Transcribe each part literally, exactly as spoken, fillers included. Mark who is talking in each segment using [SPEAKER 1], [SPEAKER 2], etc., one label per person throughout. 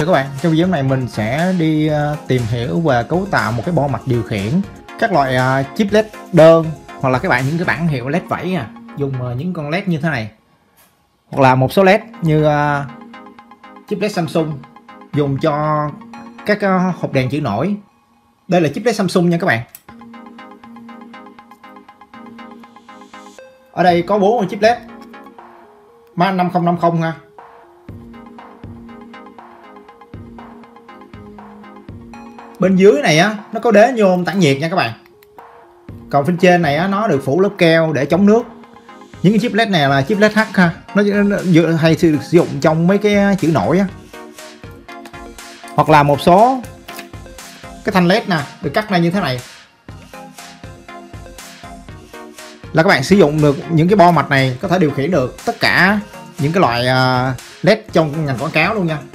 [SPEAKER 1] chào các bạn. Trong video này mình sẽ đi uh, tìm hiểu và cấu tạo một cái bo mạch điều khiển các loại uh, chip led đơn, hoặc là các bạn những cái bản hiệu led vẩy à, dùng uh, những con led như thế này, hoặc là một số led như uh, chip led Samsung dùng cho các uh, hộp đèn chữ nổi. Đây là chip led Samsung nha các bạn. Ở đây có bốn con chip led mã năm không năm không ha. Bên dưới này á nó có đế nhôm tản nhiệt nha các bạn. Còn bên trên này á nó được phủ lớp keo để chống nước. Những cái chip led này là chip led H ha. Nó, nó hay được sử dụng trong mấy cái chữ nổi á. Hoặc là một số cái thanh led nè được cắt ra như thế này, là các bạn sử dụng được những cái bo mạch này, có thể điều khiển được tất cả những cái loại led trong ngành quảng cáo luôn nha.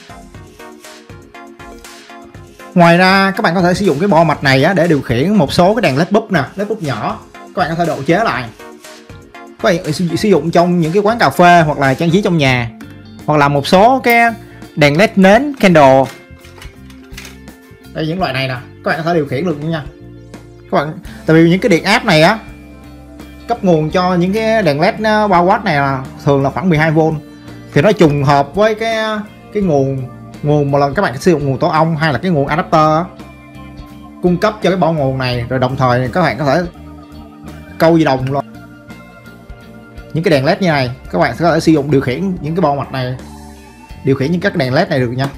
[SPEAKER 1] Ngoài ra các bạn có thể sử dụng cái bo mạch này á, để điều khiển một số cái đèn led bulb nè, led bulb nhỏ, các bạn có thể độ chế lại. Các bạn sử dụng trong những cái quán cà phê hoặc là trang trí trong nhà, hoặc là một số cái đèn led nến candle. Đây, những loại này nè, các bạn có thể điều khiển được nha. Các bạn, tại vì những cái điện áp này á, cấp nguồn cho những cái đèn led ba oát này là thường là khoảng mười hai vôn, thì nó trùng hợp với cái cái nguồn nguồn một lần các bạn sử dụng nguồn tổ ong hay là cái nguồn adapter cung cấp cho cái bo nguồn này, rồi đồng thời các bạn có thể câu dây đồng luôn. Những cái đèn led như này các bạn sẽ có thể sử dụng điều khiển những cái bo mạch này, điều khiển những các đèn led này được nha.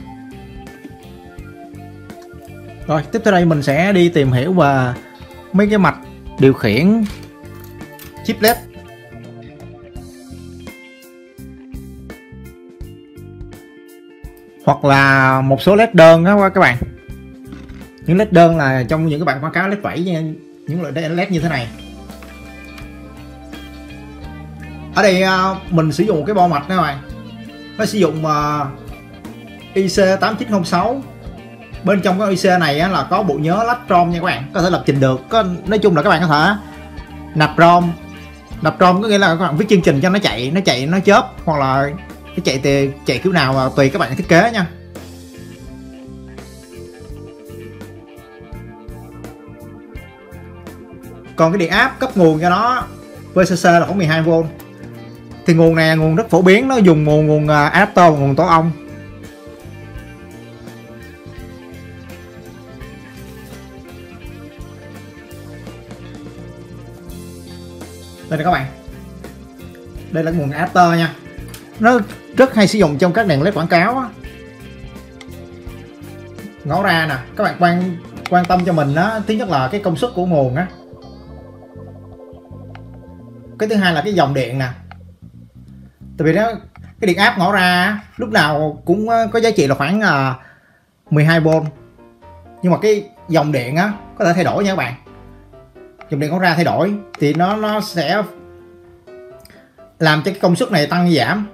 [SPEAKER 1] Rồi tiếp theo đây mình sẽ đi tìm hiểu về mấy cái mạch điều khiển chip led. Hoặc là một số led đơn đó các bạn. Những led đơn là trong những cái bản quảng cáo led vẩy, những loại led như thế này. Ở đây mình sử dụng một cái bo mạch đó các bạn. Nó sử dụng I C tám chín không sáu. Bên trong cái I C này là có bộ nhớ lách ROM nha các bạn, có thể lập trình được. Có, nói chung là các bạn có thể nạp ROM. Nạp ROM có nghĩa là các bạn viết chương trình cho nó chạy, nó chạy nó chớp, hoặc là cái chạy thì chạy kiểu nào mà tùy các bạn thiết kế nha. Còn cái điện áp cấp nguồn cho nó vê xê xê là khoảng mười hai vôn. Thì nguồn này là nguồn rất phổ biến, nó dùng nguồn nguồn adapter, nguồn tổ ong. Đây nè các bạn. Đây là nguồn adapter nha. Nó rất hay sử dụng trong các đèn led quảng cáo á. Ngó ra nè, các bạn quan quan tâm cho mình á, thứ nhất là cái công suất của nguồn á. Cái thứ hai là cái dòng điện nè. Tại vì đó cái điện áp ngõ ra lúc nào cũng có giá trị là khoảng mười hai vôn. Nhưng mà cái dòng điện á có thể thay đổi nha các bạn. Dòng điện ngõ ra thay đổi thì nó nó sẽ làm cho cái công suất này tăng giảm.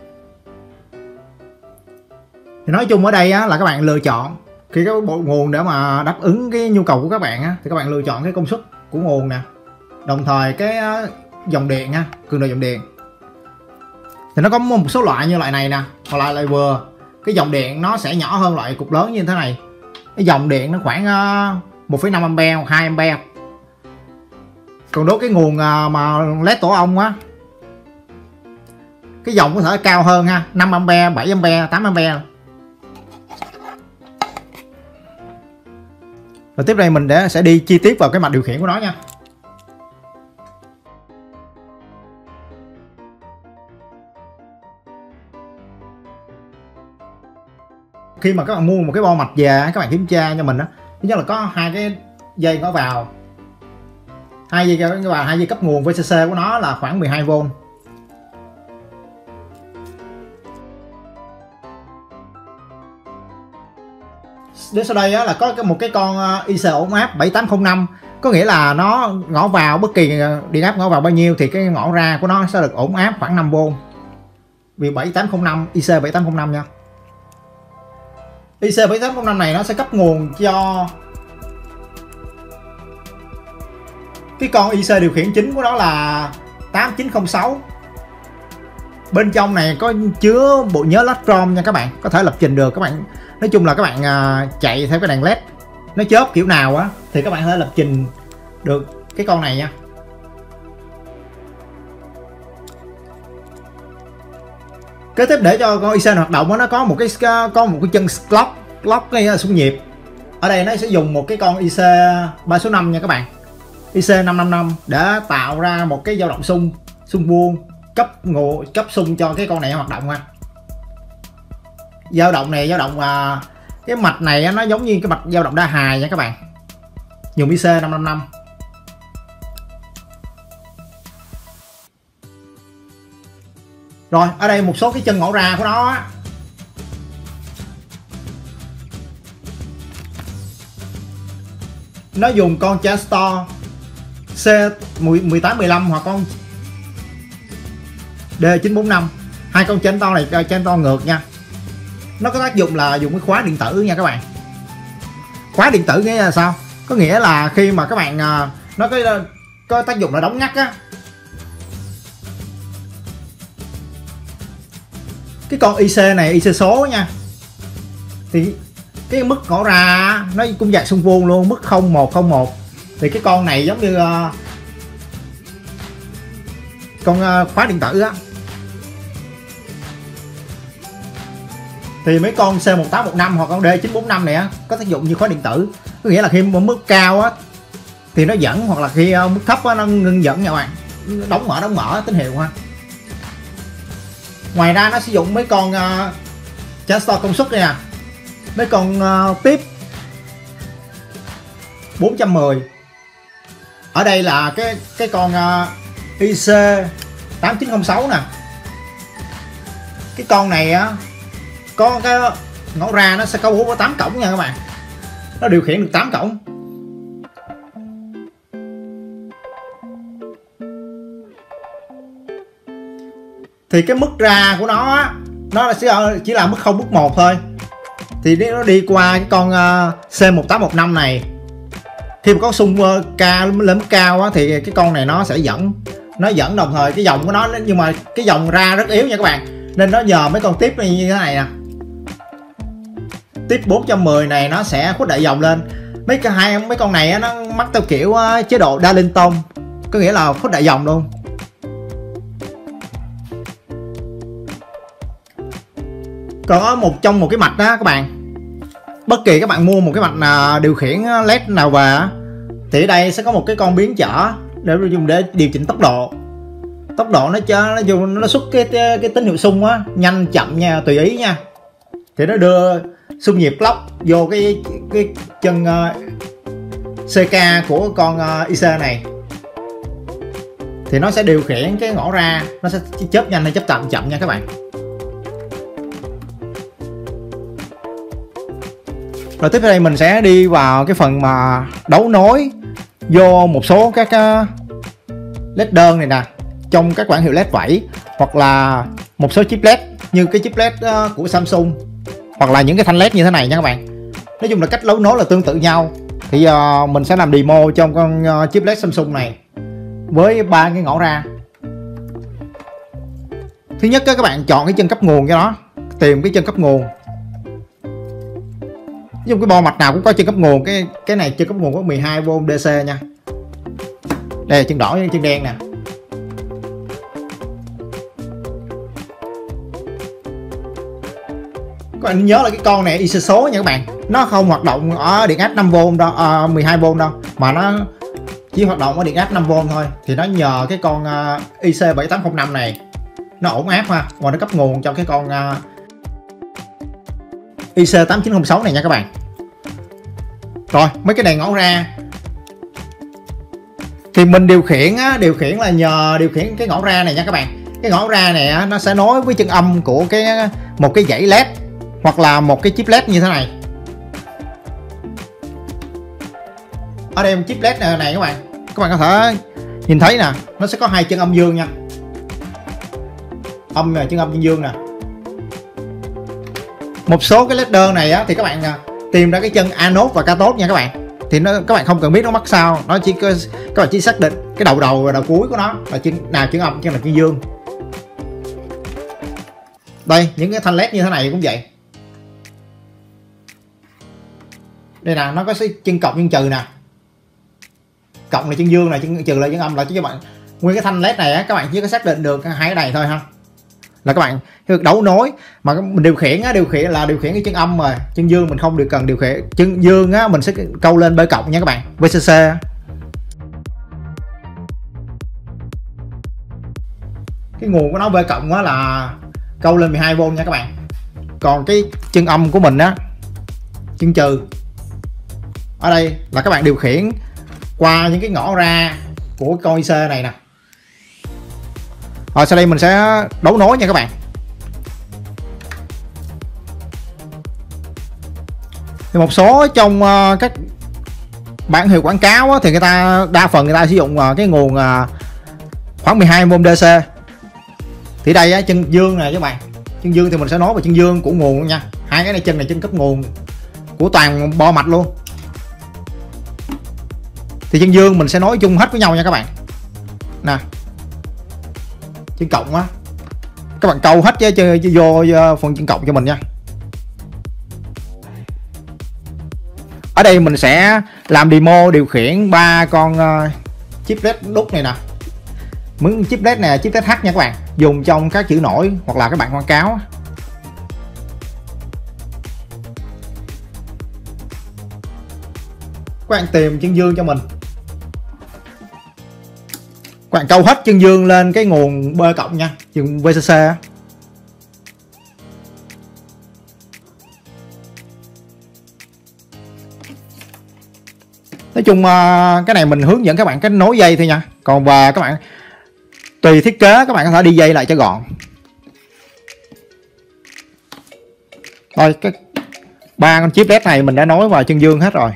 [SPEAKER 1] Thì nói chung ở đây á, là các bạn lựa chọn khi cái bộ nguồn để mà đáp ứng cái nhu cầu của các bạn á, thì các bạn lựa chọn cái công suất của nguồn nè, đồng thời cái dòng điện nha, cường độ dòng điện. Thì nó có một số loại như loại này nè, hoặc là loại vừa, cái dòng điện nó sẽ nhỏ hơn loại cục lớn như thế này. Cái dòng điện nó khoảng một phẩy năm ampe hoặc hai ampe. Còn đối với cái nguồn mà led tổ ong á, cái dòng có thể cao hơn ha, năm ampe, bảy ampe, tám ampe. Rồi tiếp đây mình để sẽ đi chi tiết vào cái mạch điều khiển của nó nha. Khi mà các bạn mua một cái bo mạch về, các bạn kiểm tra cho mình đó, thứ nhất là có hai cái dây nó vào, hai dây nó vào, hai dây cấp nguồn vê xê xê của nó là khoảng mười hai vôn. Đến sau đây á, là có một cái con I C ổn áp bảy tám không năm, có nghĩa là nó ngõ vào bất kỳ điện áp ngõ vào bao nhiêu thì cái ngõ ra của nó sẽ được ổn áp khoảng năm vôn. Vì bảy tám không năm, I C bảy tám không năm nha. I C bảy tám không năm này nó sẽ cấp nguồn cho cái con I C điều khiển chính của nó là tám chín không sáu. Bên trong này có chứa bộ nhớ led ROM nha các bạn, có thể lập trình được các bạn. Nói chung là các bạn à, chạy theo cái đèn led nó chớp kiểu nào á thì các bạn có thể lập trình được cái con này nha. Kế tiếp để cho con i xê hoạt động đó, nó có một cái có một cái chân clock clock cái xung nhịp. Ở đây nó sẽ dùng một cái con i xê ba số năm nha các bạn, i xê năm năm năm để tạo ra một cái dao động xung xung vuông cấp ngộ cấp xung cho cái con này hoạt động ha. Dao động này dao động à, cái mạch này nó giống như cái mạch dao động đa hài nha các bạn, dùng i xê năm năm năm. Rồi ở đây một số cái chân ngõ ra của nó á, nó dùng con Chestor C mười tám mười lăm hoặc con D chín bốn năm. Hai con Chestor này Chestor ngược nha. Nó có tác dụng là dùng cái khóa điện tử nha các bạn. Khóa điện tử nghĩa là sao? Có nghĩa là khi mà các bạn nó có có tác dụng là đóng ngắt á. Cái con i xê này, i xê số nha, thì cái mức ngõ ra nó cũng dạng xung vuông luôn, mức không một không một. Thì cái con này giống như uh, con uh, khóa điện tử á. Thì mấy con C một tám một năm hoặc con D chín bốn năm này á có tác dụng như khóa điện tử. Có nghĩa là khi mức cao á thì nó dẫn, hoặc là khi uh, mức thấp á nó ngưng dẫn nha các bạn. Đóng mở đóng mở tín hiệu ha. Ngoài ra nó sử dụng mấy con uh, Chestor công suất này nè, mấy con uh, tiếp bốn trăm mười. Ở đây là cái cái con uh, i xê tám chín không sáu nè. Cái con này á có cái ngõ ra nó sẽ có bốn tám cổng nha các bạn, nó điều khiển được tám cổng. Thì cái mức ra của nó á, nó sẽ chỉ là mức không mức một thôi. Thì nó đi qua cái con uh, C một tám một năm này. Khi mà có xung uh, ca lên mức cao á, thì cái con này nó sẽ dẫn nó dẫn đồng thời cái dòng của nó, nhưng mà cái dòng ra rất yếu nha các bạn, nên nó nhờ mấy con tiếp như thế này nè. Tiếp bốn trăm mười này nó sẽ khuếch đại dòng lên. Mấy cái hai mấy con này á, nó mắc theo kiểu uh, chế độ Darlington, có nghĩa là khuếch đại dòng luôn. Còn ở một trong một cái mạch đó các bạn, bất kỳ các bạn mua một cái mạch nào điều khiển led nào về thì ở đây sẽ có một cái con biến trở để dùng để điều chỉnh tốc độ. Tốc độ nó cho nó dùng nó xuất cái cái tín hiệu xung á, nhanh chậm nha, tùy ý nha. Thì nó đưa xung nhịp clock vô cái cái chân uh, xê ca của con uh, i xê này. Thì nó sẽ điều khiển cái ngõ ra, nó sẽ chớp nhanh hay chớp chậm chậm nha các bạn. Rồi tiếp theo đây mình sẽ đi vào cái phần mà đấu nối vô một số các uh, led đơn này nè, trong các bản hiệu led vẩy, hoặc là một số chip led như cái chip led uh, của Samsung, hoặc là những cái thanh led như thế này nha các bạn. Nói chung là cách đấu nối là tương tự nhau. Thì uh, mình sẽ làm demo trong con uh, chip led Samsung này với ba cái ngõ ra. Thứ nhất các bạn chọn cái chân cấp nguồn cho nó, tìm cái chân cấp nguồn. Dùng cái bo mạch nào cũng có chân cấp nguồn, cái cái này chân cấp nguồn có mười hai vôn đê xê nha. Đây là chân đỏ với chân đen nè. Các bạn nhớ là cái con này i xê số nha các bạn, nó không hoạt động ở điện áp năm vôn đâu, à, mười hai vôn đâu, mà nó chỉ hoạt động ở điện áp năm vôn thôi. Thì nó nhờ cái con uh, i xê bảy tám không năm này nó ổn áp ha, và nó cấp nguồn cho cái con uh, i xê tám chín không sáu này nha các bạn. Rồi mấy cái đèn ngõ ra thì mình điều khiển á, điều khiển là nhờ điều khiển cái ngõ ra này nha các bạn. Cái ngõ ra này á, nó sẽ nối với chân âm của cái một cái dãy led hoặc là một cái chip led như thế này. Ở đây một chip led này, này các bạn, các bạn có thể nhìn thấy nè, nó sẽ có hai chân âm dương nha, âm là chân âm chân dương nè. Một số cái led đơn này á, thì các bạn tìm ra cái chân anode và cathode nha các bạn. Thì nó các bạn không cần biết nó mắc sao, nó chỉ các bạn chỉ xác định cái đầu đầu và đầu cuối của nó là chân nào chân âm, chân là chân dương. Đây những cái thanh led như thế này cũng vậy. Đây nè, nó có cái chân cộng chân trừ nè, cộng là chân dương này, chân trừ là chân âm, là cho các bạn nguyên cái thanh led này á, các bạn chỉ có xác định được hai cái này thôi ha, là các bạn đấu nối. Mà mình điều khiển á, điều khiển là điều khiển cái chân âm, rồi chân dương mình không được cần điều khiển. Chân dương á mình sẽ câu lên B cộng nha các bạn, vê xê xê. Cái nguồn của nó B cộng á là câu lên mười hai vôn nha các bạn. Còn cái chân âm của mình á, chân trừ ở đây là các bạn điều khiển qua những cái ngõ ra của con i xê này nè. Rồi sau đây mình sẽ đấu nối nha các bạn. Thì một số trong uh, các bản hiệu quảng cáo á, thì người ta đa phần người ta sử dụng uh, cái nguồn uh, khoảng mười hai vôn đê xê. Thì đây á, chân dương này các bạn, chân dương thì mình sẽ nối vào chân dương của nguồn luôn nha. Hai cái này chân này chân cấp nguồn của toàn bo mạch luôn. Thì chân dương mình sẽ nối chung hết với nhau nha các bạn. Nè, chân cộng á, các bạn câu hết chứ, chứ, chứ vô, vô phần chân cộng cho mình nha. Ở đây mình sẽ làm demo điều khiển ba con uh, chip led đúc này nè. Mướn chip led này, chip led H nha các bạn, dùng trong các chữ nổi hoặc là các bạn quảng cáo. Các bạn tìm chân dương cho mình, các bạn câu hết chân dương lên cái nguồn B cộng nha, chừng vê xê xê. Nói chung cái này mình hướng dẫn các bạn cách nối dây thôi nha. Còn và các bạn tùy thiết kế các bạn có thể đi dây lại cho gọn. Rồi cái ba con chip led này mình đã nối vào chân dương hết rồi.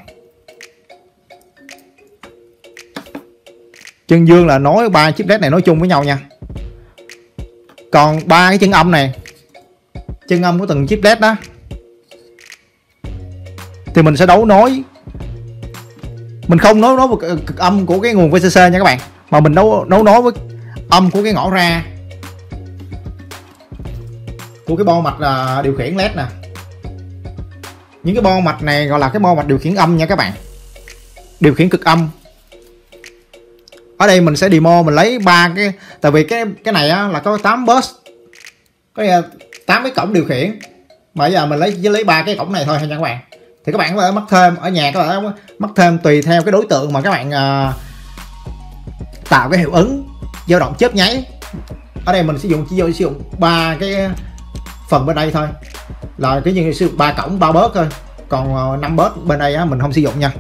[SPEAKER 1] Chân dương là nối ba chip led này nối chung với nhau nha. Còn ba cái chân âm này, chân âm của từng chip led đó, thì mình sẽ đấu nối. Mình không nối nối với cực âm của cái nguồn vê xê xê nha các bạn, mà mình đấu đấu nối với âm của cái ngõ ra của cái bo mạch là điều khiển led nè. Những cái bo mạch này gọi là cái bo mạch điều khiển âm nha các bạn, điều khiển cực âm. Ở đây mình sẽ demo, mình lấy ba cái, tại vì cái cái này á, là có tám bus, có tám cái cổng điều khiển, mà bây giờ mình lấy chỉ lấy ba cái cổng này thôi nha các bạn. Thì các bạn có thể mắc thêm ở nhà, các bạn mắc thêm tùy theo cái đối tượng mà các bạn uh, tạo cái hiệu ứng dao động chớp nháy. Ở đây mình sử dụng chỉ sử dụng ba cái phần bên đây thôi, là cái như sử dụng ba cổng ba bớt thôi, còn năm bớt bên đây á, mình không sử dụng nha.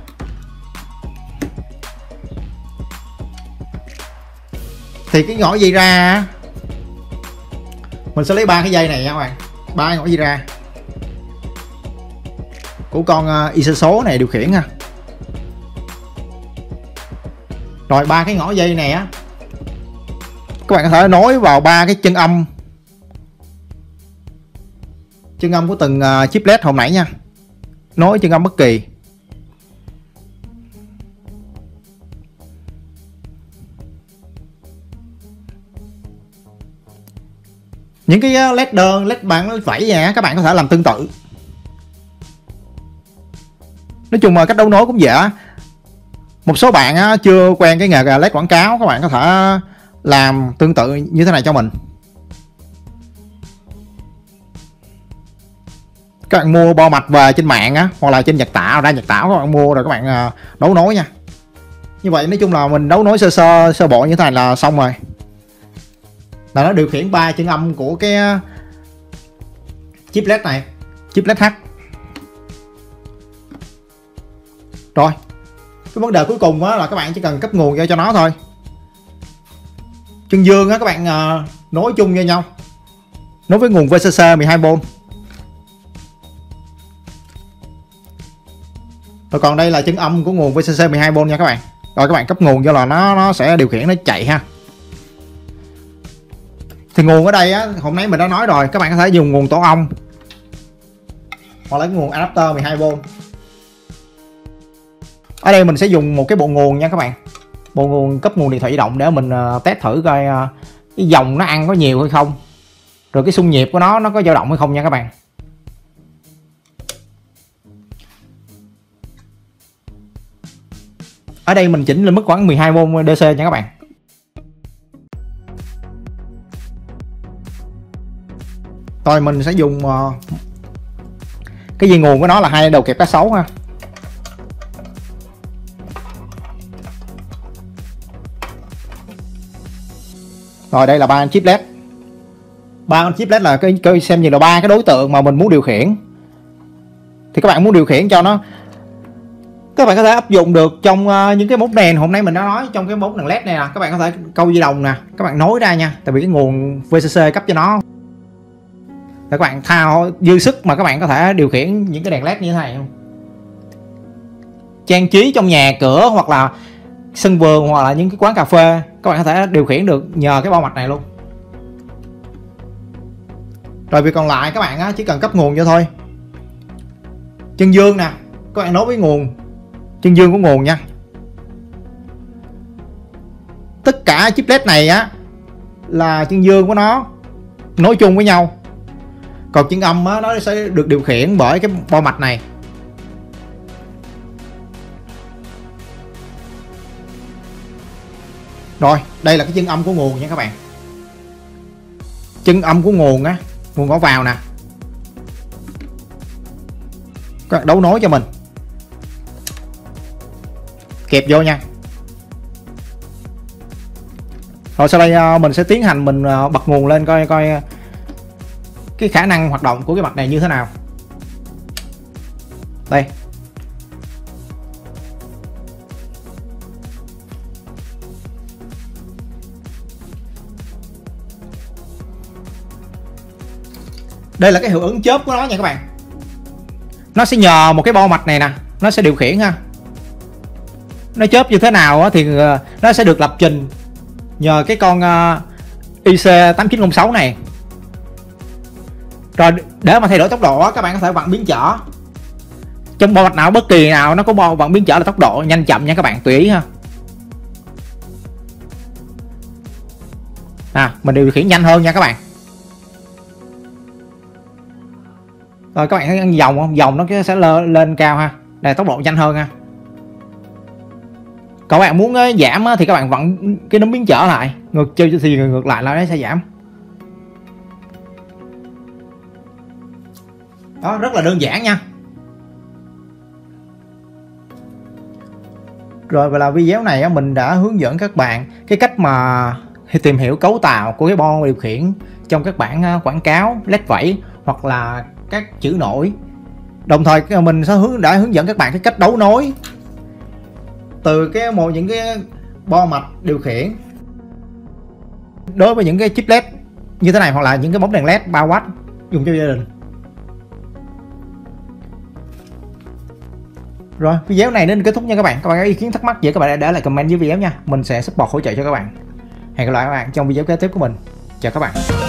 [SPEAKER 1] Thì cái ngõ dây ra mình sẽ lấy ba cái dây này nha các bạn, ba ngõ dây ra của con i xê số này điều khiển ha. Rồi ba cái ngõ dây này á, các bạn có thể nối vào ba cái chân âm, chân âm của từng chip led hồi nãy nha, nối chân âm bất kỳ. Những cái led đơn, led bảng, led vẩy nha, các bạn có thể làm tương tự. Nói chung là cách đấu nối cũng dễ. Một số bạn á, chưa quen cái nghề led quảng cáo, các bạn có thể làm tương tự như thế này cho mình. Các bạn mua bo mạch về trên mạng á, hoặc là trên Nhật Tảo, ra Nhật Tảo các bạn mua rồi các bạn đấu nối nha. Như vậy nói chung là mình đấu nối sơ sơ sơ bộ như thế này là xong rồi. Là nó điều khiển ba chân âm của cái chip led này, chip led H. Rồi cái vấn đề cuối cùng á, là các bạn chỉ cần cấp nguồn vô cho nó thôi. Chân dương á, các bạn uh, nối chung với nhau, nối với nguồn vê xê xê mười hai vôn. Rồi còn đây là chân âm của nguồn vê xê xê mười hai vôn nha các bạn. Rồi các bạn cấp nguồn vô là nó nó sẽ điều khiển nó chạy ha. Thì nguồn ở đây á, hôm nay mình đã nói rồi, các bạn có thể dùng nguồn tổ ong hoặc là cái nguồn adapter mười hai vôn. Ở đây mình sẽ dùng một cái bộ nguồn nha các bạn, bộ nguồn cấp nguồn điện thoại di động để mình uh, test thử coi uh, cái dòng nó ăn có nhiều hay không, rồi cái xung nhịp của nó nó có dao động hay không nha các bạn. Ở đây mình chỉnh lên mức khoảng mười hai vôn đê xê nha các bạn. Rồi mình sẽ dùng uh, cái dây nguồn của nó là hai đầu kẹp cá sấu ha. Rồi đây là ba chip led. Ba con chip led là cái, cái xem như là ba cái đối tượng mà mình muốn điều khiển. Thì các bạn muốn điều khiển cho nó, các bạn có thể áp dụng được trong uh, những cái mốt đèn hôm nay mình đã nói, trong cái mốt đèn led này nè, các bạn có thể câu dây đồng nè, các bạn nối ra nha, tại vì cái nguồn vê xê xê cấp cho nó. Để các bạn thao dư sức mà các bạn có thể điều khiển những cái đèn led như thế này không? Trang trí trong nhà cửa hoặc là sân vườn hoặc là những cái quán cà phê, các bạn có thể điều khiển được nhờ cái bao mạch này luôn. Rồi việc còn lại các bạn chỉ cần cấp nguồn vô thôi. Chân dương nè, các bạn nối với nguồn chân dương của nguồn nha. Tất cả chip led này á là chân dương của nó nối chung với nhau. Còn chân âm á, nó sẽ được điều khiển bởi cái bo mạch này. Rồi, đây là cái chân âm của nguồn nha các bạn. Chân âm của nguồn á, nguồn có vào nè. Các bạn đấu nối cho mình. Kẹp vô nha. Rồi sau đây mình sẽ tiến hành mình bật nguồn lên coi coi cái khả năng hoạt động của cái mặt này như thế nào. Đây. Đây là cái hiệu ứng chớp của nó nha các bạn. Nó sẽ nhờ một cái bo mạch này nè, nó sẽ điều khiển ha. Nó chớp như thế nào thì nó sẽ được lập trình nhờ cái con i xê tám chín không sáu này. Rồi để mà thay đổi tốc độ các bạn có thể vặn biến trở. Trong bo mạch nào bất kỳ nào nó có bo vặn biến trở là tốc độ nhanh chậm nha các bạn, tùy ý ha. À, mình điều khiển nhanh hơn nha các bạn. Rồi các bạn thấy dòng không? Dòng nó sẽ lên, lên cao ha. Đây tốc độ nhanh hơn ha. Còn các bạn muốn giảm thì các bạn vặn cái nấm biến trở lại, ngược thì ngược lại là nó sẽ giảm. Đó, rất là đơn giản nha. Rồi và là video này mình đã hướng dẫn các bạn cái cách mà tìm hiểu cấu tạo của cái bo điều khiển trong các bản quảng cáo led vẩy hoặc là các chữ nổi. Đồng thời mình sẽ hướng đã hướng dẫn các bạn cái cách đấu nối từ cái một những cái bo mạch điều khiển đối với những cái chip led như thế này hoặc là những cái bóng đèn led ba oát dùng cho gia đình. Rồi video này đến kết thúc nha các bạn. Các bạn có ý kiến thắc mắc gì các bạn để lại comment dưới video nha, mình sẽ support hỗ trợ cho các bạn. Hẹn gặp lại các bạn trong video kế tiếp của mình. Chào các bạn.